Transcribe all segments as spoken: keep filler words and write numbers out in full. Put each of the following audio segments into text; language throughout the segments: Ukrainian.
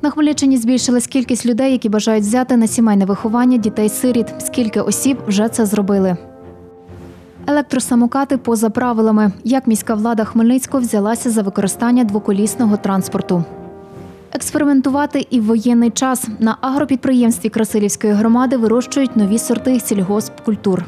На Хмельниччині збільшилась кількість людей, які бажають взяти на сімейне виховання дітей-сиріт. Скільки осіб вже це зробили? Електросамокати поза правилами. Як міська влада Хмельницького взялася за використання двоколісного транспорту? Експериментувати і в воєнний час. На агропідприємстві Красилівської громади вирощують нові сорти сільгоспкультур.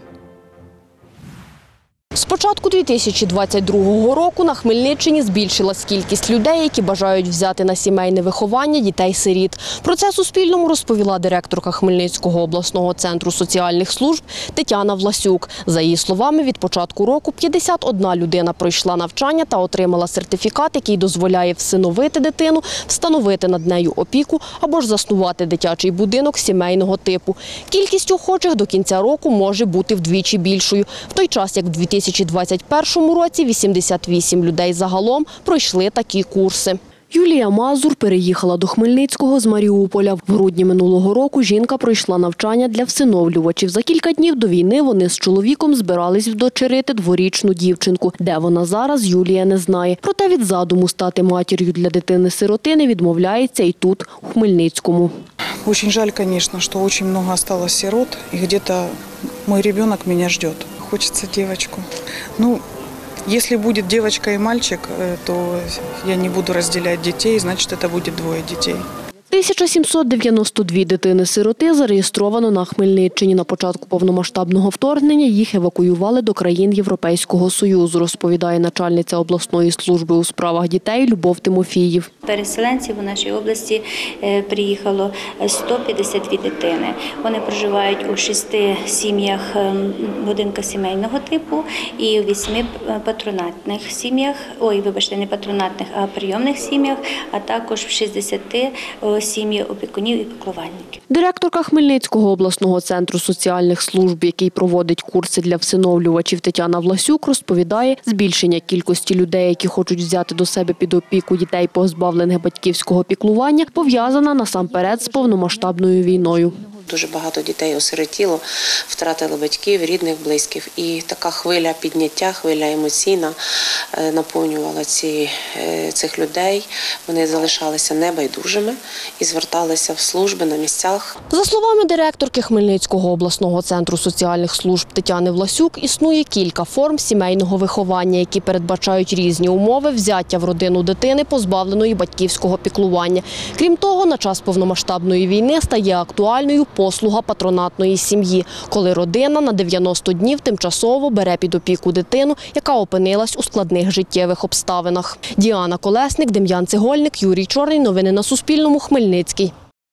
З початку дві тисячі двадцять другого року на Хмельниччині збільшилась кількість людей, які бажають взяти на сімейне виховання дітей-сиріт. Про це Суспільному розповіла директорка Хмельницького обласного центру соціальних служб Тетяна Власюк. За її словами, від початку року п'ятдесят одна людина пройшла навчання та отримала сертифікат, який дозволяє всиновити дитину, встановити над нею опіку або ж заснувати дитячий будинок сімейного типу. Кількість охочих до кінця року може бути вдвічі більшою. В той час, як в дві тисячі двадцять першому році вісімдесят вісім людей загалом пройшли такі курси. Юлія Мазур переїхала до Хмельницького з Маріуполя. В грудні минулого року жінка пройшла навчання для всиновлювачів. За кілька днів до війни вони з чоловіком збирались вдочерити дворічну дівчинку. Де вона зараз, Юлія не знає. Проте від задуму стати матір'ю для дитини-сироти не відмовляється і тут, у Хмельницькому. Очень жаль, конечно, что очень много осталось сирот, и где-то мой ребенок меня ждет. Хочется девочку. Ну, если будет девочка и мальчик, то я не буду разделять детей, значит, это будет двое детей. тисяча сімсот дев'яносто дві дитини-сироти зареєстровано на Хмельниччині. На початку повномасштабного вторгнення їх евакуювали до країн Європейського Союзу, розповідає начальниця обласної служби у справах дітей Любов Тимофіїв. Переселенців у нашій області приїхало сто п'ятдесят дві дитини. Вони проживають у шести сім'ях будинка сімейного типу і у вісьми патронатних сім'ях, ой, вибачте, не патронатних, а прийомних сім'ях, а також в шістдесяти сім'ї опікунів і піклувальників. Директорка Хмельницького обласного центру соціальних служб, який проводить курси для всиновлювачів, Тетяна Власюк, розповідає, збільшення кількості людей, які хочуть взяти до себе під опіку дітей, позбавлених батьківського піклування, пов'язана насамперед з повномасштабною війною. Дуже багато дітей осиротіло, втратили батьків, рідних, близьких. І така хвиля підняття, хвиля емоційна наповнювала ці, цих людей. Вони залишалися небайдужими і зверталися в служби на місцях. За словами директорки Хмельницького обласного центру соціальних служб Тетяни Власюк, існує кілька форм сімейного виховання, які передбачають різні умови взяття в родину дитини, позбавленої батьківського піклування. Крім того, на час повномасштабної війни стає актуальною послуга патронатної сім'ї, коли родина на дев'яносто днів тимчасово бере під опіку дитину, яка опинилась у складних життєвих обставинах. Діана Колесник, Дем'ян Цегольник, Юрій Чорний. Новини на Суспільному. Хмельницький.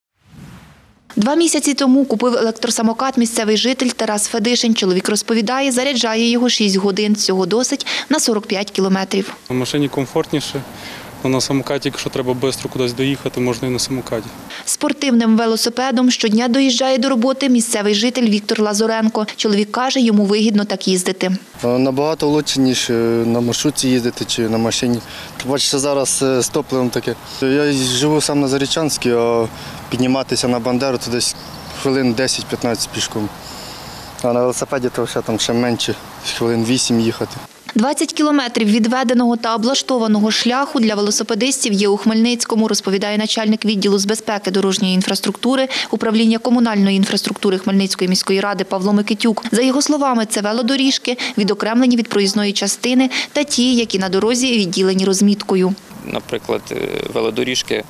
Два місяці тому купив електросамокат місцевий житель Тарас Федишин. Чоловік розповідає, заряджає його шість годин. Цього досить на сорок п'ять кілометрів. На машині комфортніше. На самокаті, якщо треба швидко кудись доїхати, можна і на самокаті. Спортивним велосипедом щодня доїжджає до роботи місцевий житель Віктор Лазоренко. Чоловік каже, йому вигідно так їздити. Набагато краще, ніж на маршрутці їздити чи на машині. Бачите, зараз з топливом таке. Я живу сам на Зарічанській, а підніматися на Бандеру – це десь хвилин десять-п'ятнадцять пішком. А на велосипеді – то ще, там, ще менше, хвилин вісім їхати. двадцять кілометрів відведеного та облаштованого шляху для велосипедистів є у Хмельницькому, розповідає начальник відділу з безпеки дорожньої інфраструктури управління комунальної інфраструктури Хмельницької міської ради Павло Микитюк. За його словами, це велодоріжки, відокремлені від проїзної частини та ті, які на дорозі відділені розміткою. Наприклад, велодоріжки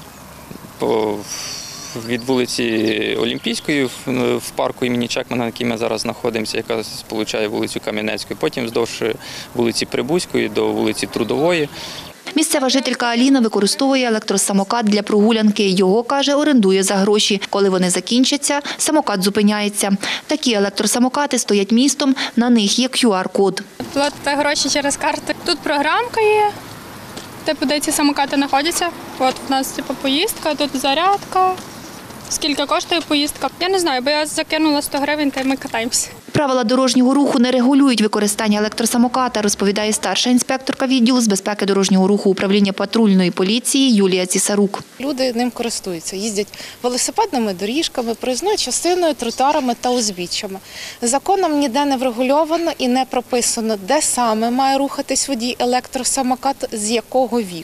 по від вулиці Олімпійської в парку імені Чекмана, на якій ми зараз знаходимося, яка сполучає вулицю Кам'янецьку, потім вздовж вулиці Прибузької до вулиці Трудової. Місцева жителька Аліна використовує електросамокат для прогулянки. Його, каже, орендує за гроші. Коли вони закінчаться, самокат зупиняється. Такі електросамокати стоять містом, на них є кю ар код. Платите гроші через карту. Тут програмка є, типу, де ці самокати знаходяться. От у нас типу, поїздка, тут зарядка. Скільки коштує поїздка? Я не знаю, бо я закинула сто гривень, та й ми катаємося. Правила дорожнього руху не регулюють використання електросамоката, розповідає старша інспекторка відділу з безпеки дорожнього руху управління патрульної поліції Юлія Цісарук. Люди ним користуються, їздять велосипедними доріжками, проїзною частиною, тротуарами та узбіччями. Законом ніде не врегульовано і не прописано, де саме має рухатись водій електросамокат, з якого віку.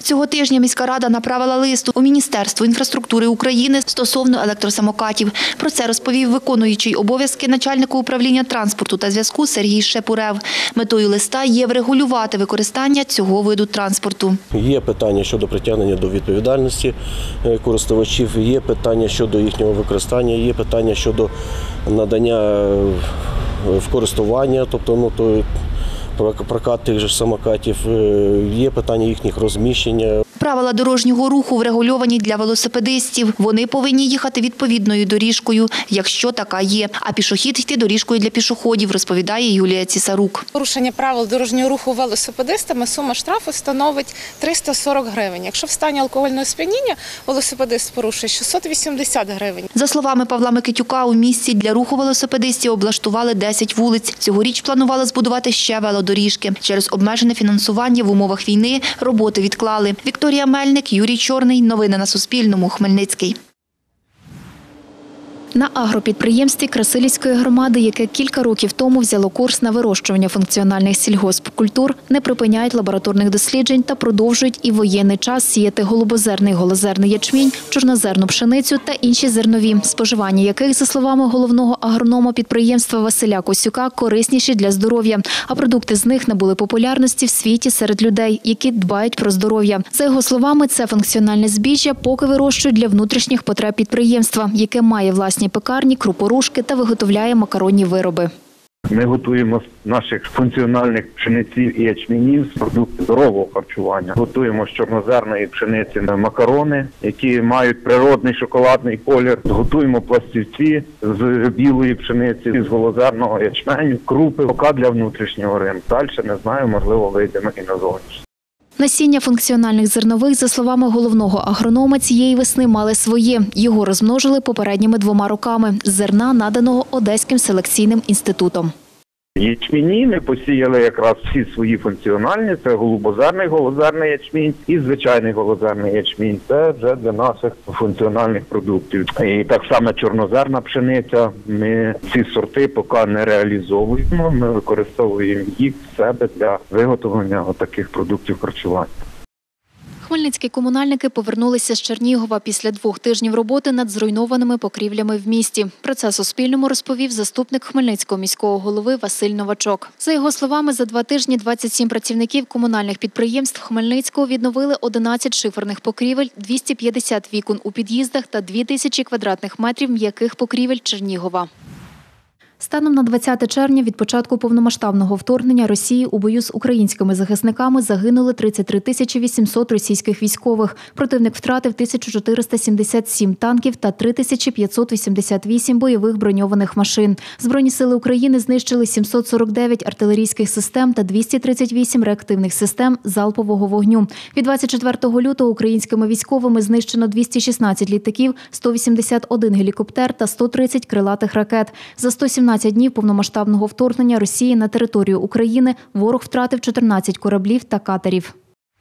Цього тижня міська рада направила лист у Міністерство інфраструктури України стосовно електросамокатів. Про це розповів виконуючий обов'язки начальника управління транспорту та зв'язку Сергій Шепурев. Метою листа є врегулювати використання цього виду транспорту. Є питання щодо притягнення до відповідальності користувачів, є питання щодо їхнього використання, є питання щодо надання в користування, тобто ну, то, прокат тих же самокатів, є питання їхніх розміщення. Правила дорожнього руху врегульовані для велосипедистів. Вони повинні їхати відповідною доріжкою, якщо така є. А пішохід йти доріжкою для пішоходів, розповідає Юлія Цісарук. Порушення правил дорожнього руху велосипедистами сума штрафу становить триста сорок гривень. Якщо в стані алкогольного сп'яніння велосипедист порушує шістсот вісімдесят гривень. За словами Павла Микитюка, у місті для руху велосипедистів облаштували десять вулиць. Цьогоріч планували збудувати ще велодоріжки. Через обмежене фінансування в умовах війни роботи відклали. Вікторія Мельник, Юрій Чорний. Новини на Суспільному. Хмельницький. На агропідприємстві Красилівської громади, яке кілька років тому взяло курс на вирощування функціональних сільгоспкультур, не припиняють лабораторних досліджень та продовжують і в воєнний час сіяти голубозерний, голозерний ячмінь, чорнозерну пшеницю та інші зернові, споживання яких, за словами головного агронома підприємства Василя Косюка, корисніші для здоров'я, а продукти з них набули популярності в світі серед людей, які дбають про здоров'я. За його словами, це функціональне збіжжя поки вирощують для внутрішніх потреб підприємства, яке має власні пекарні, крупорушки та виготовляє макаронні вироби. Ми готуємо з наших функціональних пшениців і ячменів з продуктів здорового харчування. Готуємо з чорнозерної пшениці макарони, які мають природний шоколадний колір. Готуємо пластівці з білої пшениці, з голозерного ячменю, крупи, поки для внутрішнього ринку. Далі, не знаю, можливо, вийдемо і на зовнішній. Насіння функціональних зернових, за словами головного агронома, цієї весни мали своє. Його розмножили попередніми двома роками з зерна, наданого Одеським селекційним інститутом. Ячміні ми посіяли якраз всі свої функціональні, це голубозерний, голозерний ячмінь і звичайний голозерний ячмінь. Це вже для наших функціональних продуктів. І так само чорнозерна пшениця, ми ці сорти поки не реалізовуємо, ми використовуємо їх в себе для виготовлення таких продуктів харчування. Хмельницькі комунальники повернулися з Чернігова після двох тижнів роботи над зруйнованими покрівлями в місті. Про це Суспільному розповів заступник Хмельницького міського голови Василь Новачок. За його словами, за два тижні двадцять сім працівників комунальних підприємств Хмельницького відновили одинадцять шиферних покрівель, двісті п'ятдесят вікон у під'їздах та дві тисячі квадратних метрів м'яких покрівель Чернігова. Станом на двадцяте червня від початку повномасштабного вторгнення Росії у бою з українськими захисниками загинули тридцять три тисячі вісімсот російських військових. Противник втратив тисячу чотириста сімдесят сім танків та три тисячі п'ятсот вісімдесят вісім бойових броньованих машин. Збройні сили України знищили сімсот сорок дев'ять артилерійських систем та двісті тридцять вісім реактивних систем залпового вогню. Від двадцять четвертого лютого українськими військовими знищено двісті шістнадцять літаків, сто вісімдесят один гелікоптер та сто тридцять крилатих ракет. За сто сімнадцять днів повномасштабного вторгнення Росії на територію України ворог втратив чотирнадцять кораблів та катерів.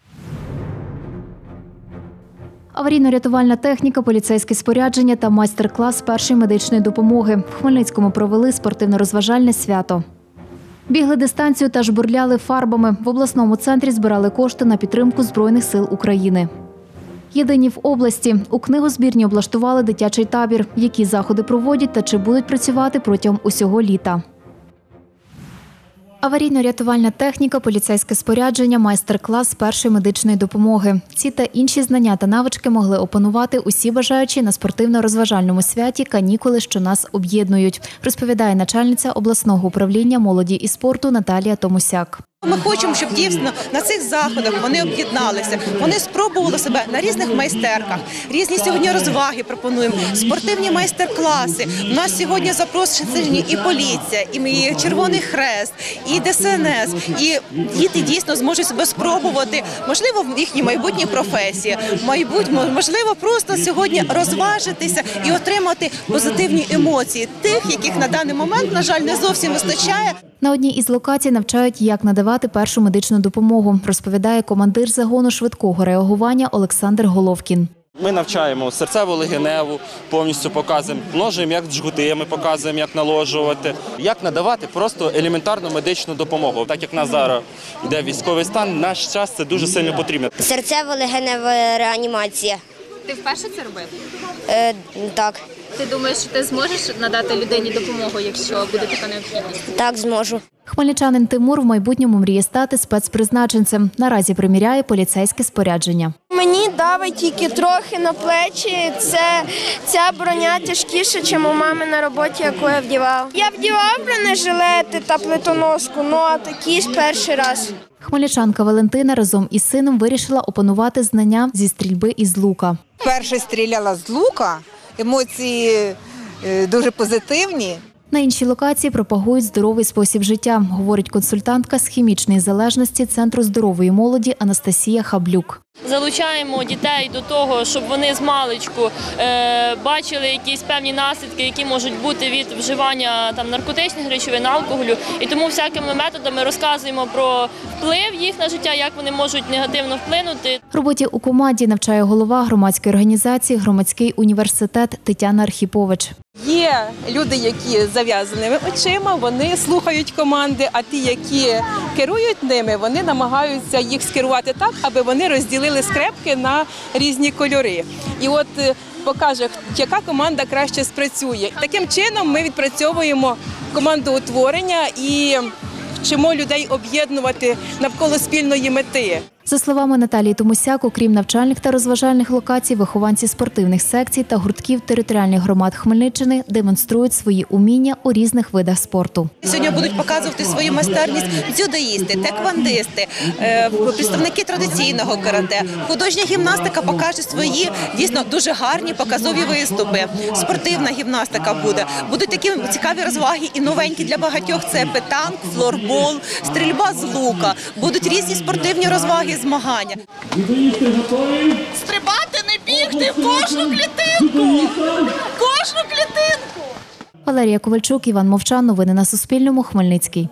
Аварійно-рятувальна техніка, поліцейське спорядження та майстер-клас першої медичної допомоги. В Хмельницькому провели спортивно-розважальне свято. Бігли дистанцію та жбурляли фарбами. В обласному центрі збирали кошти на підтримку Збройних сил України. Єдині в області. У книгозбірні облаштували дитячий табір. Які заходи проводять та чи будуть працювати протягом усього літа. Аварійно-рятувальна техніка, поліцейське спорядження, майстер-клас першої медичної допомоги. Ці та інші знання та навички могли опанувати усі бажаючі на спортивно-розважальному святі «Канікули, що нас об'єднують», розповідає начальниця обласного управління молоді і спорту Наталія Томусяк. Ми хочемо, щоб дійсно на цих заходах вони об'єдналися, вони спробували себе на різних майстерках, різні сьогодні розваги пропонуємо, спортивні майстер-класи. У нас сьогодні запрошені і поліція, і Червоний Хрест, і Де Ес Ен Ес, і діти дійсно зможуть себе спробувати, можливо, в їхній майбутній професії, можливо, просто сьогодні розважитися і отримати позитивні емоції тих, яких на даний момент, на жаль, не зовсім вистачає. На одній із локацій навчають, як надавати першу медичну допомогу, розповідає командир загону швидкого реагування Олександр Головкін. Ми навчаємо серцево-легеневу, повністю показуємо, множуємо, як джгути, ми показуємо, як наложувати, як надавати просто елементарну медичну допомогу. Так як в нас зараз йде військовий стан, наш час це дуже сильно потрібно. Серцево-легенева реанімація. Ти вперше це робив? Е, так. Ти думаєш, що ти зможеш надати людині допомогу, якщо буде така необхідність? Так, зможу. Хмельничанин Тимур в майбутньому мріє стати спецпризначенцем. Наразі приміряє поліцейське спорядження. Мені давить тільки трохи на плечі. Це, ця броня тяжкіша, ніж у мами на роботі, яку я вдівав. Я вдівав бронежилети та плитоноску, але такі ж перший раз. Хмельничанка Валентина разом із сином вирішила опанувати знання зі стрільби із лука. Перше стріляла з лука, емоції дуже позитивні. На іншій локації пропагують здоровий спосіб життя, говорить консультантка з хімічної залежності Центру здорової молоді Анастасія Хаблюк. Залучаємо дітей до того, щоб вони з маличку е, бачили якісь певні наслідки, які можуть бути від вживання там, наркотичних речовин, алкоголю. І тому всякими методами розказуємо про вплив їх на життя, як вони можуть негативно вплинути. Роботі у команді навчає голова громадської організації «Громадський університет» Тетяна Архіпович. Є люди, які з зав'язаними очима, вони слухають команди, а ті, які керують ними, вони намагаються їх скерувати так, аби вони розділили скрепки на різні кольори. І от покаже, яка команда краще спрацює. Таким чином ми відпрацьовуємо командоутворення і вчимо людей об'єднувати навколо спільної мети. За словами Наталії Томусяк, окрім навчальних та розважальних локацій, вихованці спортивних секцій та гуртків територіальних громад Хмельниччини демонструють свої уміння у різних видах спорту. Сьогодні будуть показувати свою майстерність дзюдоїсти, теквандисти, представники традиційного карате. Художня гімнастика покаже свої дійсно дуже гарні показові виступи. Спортивна гімнастика буде. Будуть такі цікаві розваги і новенькі для багатьох. Це петанк, флорбол, стрільба з лука. Будуть різні спортивні розваги, змагання. Стрибати, не бігти, в кожну клітинку! Кожну клітинку! Валерія Ковальчук, Іван Мовчан. Новини на Суспільному. Хмельницький.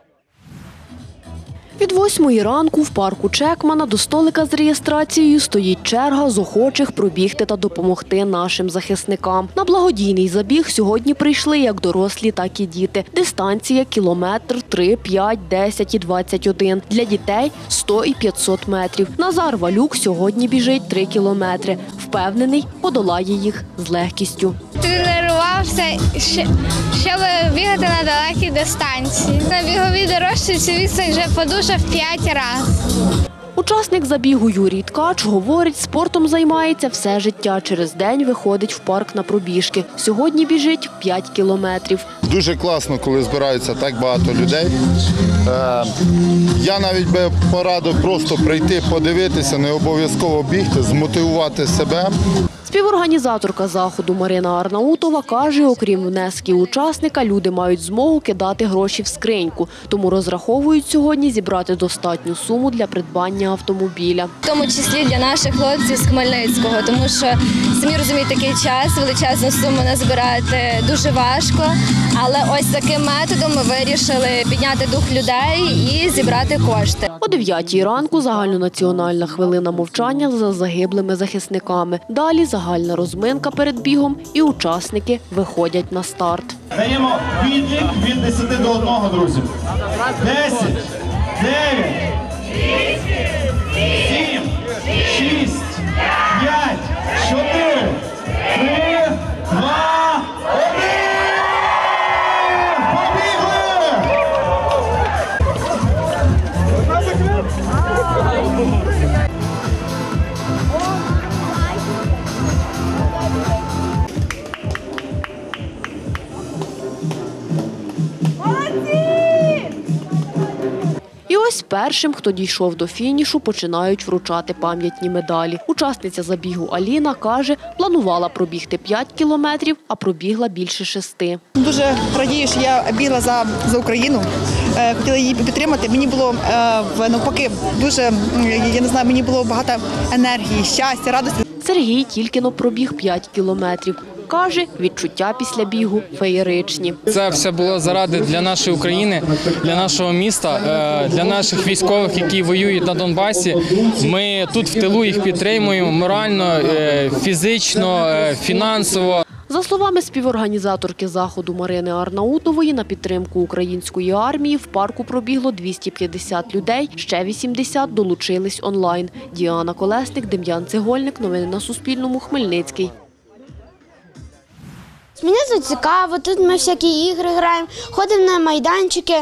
Від восьмої ранку в парку Чекмана до столика з реєстрацією стоїть черга з охочих пробігти та допомогти нашим захисникам. На благодійний забіг сьогодні прийшли як дорослі, так і діти. Дистанція – кілометр, три, п'ять, десять і двадцять один. Для дітей – сто і п'ятсот метрів. Назар Валюк сьогодні біжить три кілометри. Впевнений, подолає їх з легкістю. Тренувався, щоб бігати на далекій дистанції. На біговій дорожці цю відстань вже подужав п'ять разів. Учасник забігу Юрій Ткач говорить, спортом займається все життя. Через день виходить в парк на пробіжки. Сьогодні біжить п'ять кілометрів. Дуже класно, коли збираються так багато людей. Я навіть би порадив просто прийти, подивитися, не обов'язково бігти, змотивувати себе. Співорганізаторка заходу Марина Арнаутова каже, окрім внесків учасника, люди мають змогу кидати гроші в скриньку. Тому розраховують сьогодні зібрати достатню суму для придбання автомобіля. В тому числі для наших хлопців з Хмельницького, тому що, самі розумієте, такий час, величезну суму назбирати дуже важко. Але ось таким методом ми вирішили підняти дух людей і зібрати кошти. О дев'ятій ранку загальнонаціональна хвилина мовчання за загиблими захисниками. Далі загальна розминка перед бігом і учасники виходять на старт. Даємо відлік від десяти до одного, друзі. десять, дев'ять, сім, шість, п'ять, чотири, три, два, один. І ось першим, хто дійшов до фінішу, починають вручати пам'ятні медалі. Учасниця забігу Аліна каже, планувала пробігти п'ять кілометрів, а пробігла більше шести. Дуже радію, що я бігла за, за Україну, е, хотіла її підтримати. Мені було е, навпаки дуже, я не знаю, мені було багато енергії, щастя, радості. Сергій тільки но пробіг п'ять кілометрів. каже, відчуття після бігу феєричні. Це все було заради для нашої України, для нашого міста, для наших військових, які воюють на Донбасі. Ми тут в тилу їх підтримуємо морально, фізично, фінансово. За словами співорганізаторки заходу Марини Арнаутової, на підтримку української армії в парку пробігло двісті п'ятдесят людей, ще вісімдесят долучились онлайн. Діана Колесник, Дем'ян Цегольник. Новини на Суспільному. Хмельницький. Мені тут цікаво, тут ми всякі ігри граємо, ходимо на майданчики,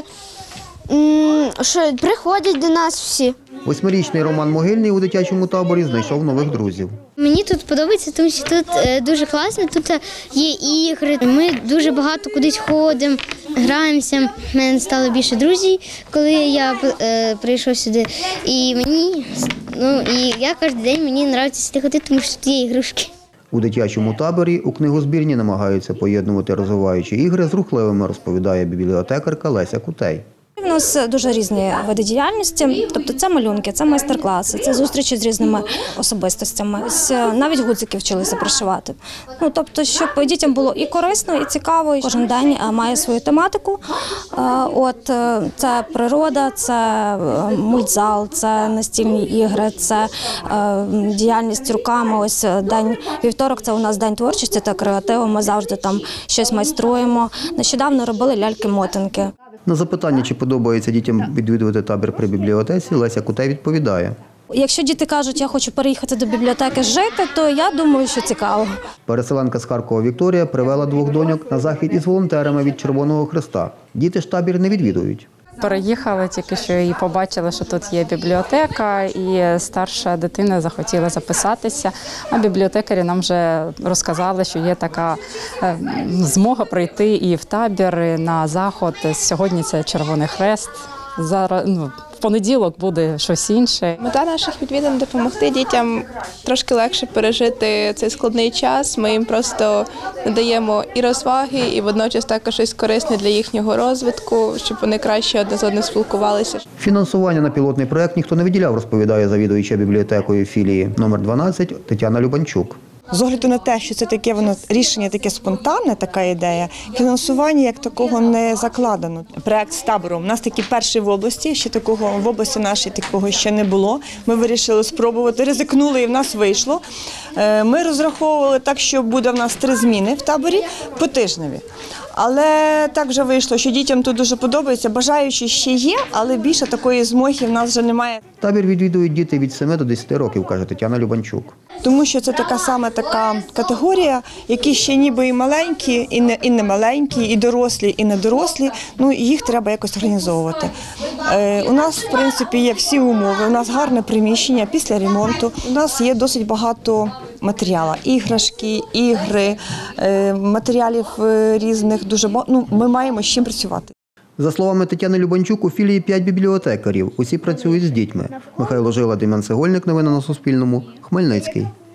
що приходять до нас всі. Восьмирічний Роман Могильний у дитячому таборі знайшов нових друзів. Мені тут подобається, тому що тут дуже класно, тут є ігри, ми дуже багато кудись ходимо, граємося. У мене стало більше друзів, коли я е, прийшов сюди. І мені, ну, і я кожен день мені подобається сюди ходити, тому що тут є ігрушки. У дитячому таборі у книгозбірні намагаються поєднувати розвиваючі ігри з рухливими, розповідає бібліотекарка Леся Кутей. У нас дуже різні види діяльності, тобто це малюнки, це майстер-класи, це зустрічі з різними особистостями. Навіть гудзики вчилися пришивати. Ну, тобто, щоб дітям було і корисно, і цікаво. І кожен день має свою тематику. От, це природа, це мультзал, це настільні ігри, це діяльність руками. Ось день вівторок – це у нас день творчості та креативу. Ми завжди там щось майструємо. Нещодавно робили ляльки-мотанки. На запитання, чи подобається дітям відвідувати табір при бібліотеці, Леся Кутей відповідає. Якщо діти кажуть, я хочу переїхати до бібліотеки жити, то я думаю, що цікаво. Переселенка з Харкова Вікторія привела двох доньок на захід із волонтерами від Червоного Хреста. Діти ж табір не відвідують. Переїхали тільки що і побачили, що тут є бібліотека, і старша дитина захотіла записатися, а бібліотекарі нам вже розказали, що є така змога прийти і в табір, і на заход. Сьогодні це Червоний Хрест, зараз, ну, в понеділок буде щось інше. Мета наших відвідин – допомогти дітям трошки легше пережити цей складний час. Ми їм просто надаємо і розваги, і водночас також щось корисне для їхнього розвитку, щоб вони краще одне з одним спілкувалися. Фінансування на пілотний проєкт ніхто не виділяв, розповідає завідувача бібліотекою філії номер дванадцять Тетяна Любанчук. З огляду на те, що це таке воно рішення, таке спонтанне, така ідея, фінансування як такого не закладено. Проект з табором у нас такий перший в області, ще такого в області нашій такого ще не було. Ми вирішили спробувати, ризикнули і в нас вийшло. Ми розраховували так, що буде в нас три зміни в таборі по тижневі. Але так вже вийшло, що дітям тут дуже подобається, бажаючі ще є, але більше такої змоги в нас вже немає. Табір відвідують діти від семи до десяти років, каже Тетяна Любанчук. Тому що це така саме така категорія, які ще ніби і маленькі, і не, і не маленькі, і дорослі, і недорослі, ну їх треба якось організовувати. Е, у нас, в принципі, є всі умови, у нас гарне приміщення після ремонту, у нас є досить багато матеріалу, іграшки, ігри, е, матеріалів різних, дуже багато, ну, ми маємо з чим працювати. За словами Тетяни Любанчук, у філії п'ять бібліотекарів. Усі працюють з дітьми. Михайло Жила, Дем'ян Цегольник. Новини на Суспільному. Хмельницький.